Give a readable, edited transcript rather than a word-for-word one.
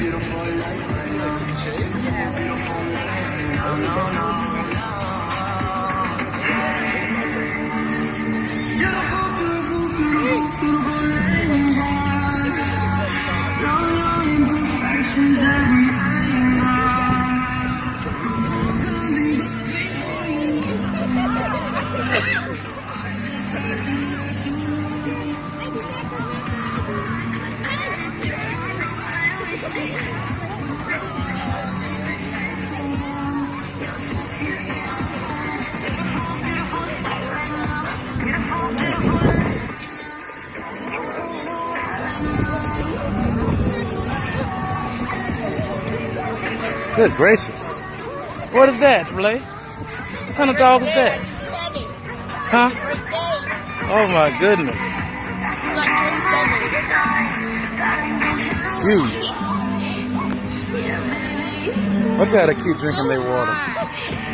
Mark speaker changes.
Speaker 1: Good gracious. What is that, Blake? What kind of dog is that? Huh? Oh my goodness. It's huge. I gotta keep drinking their water.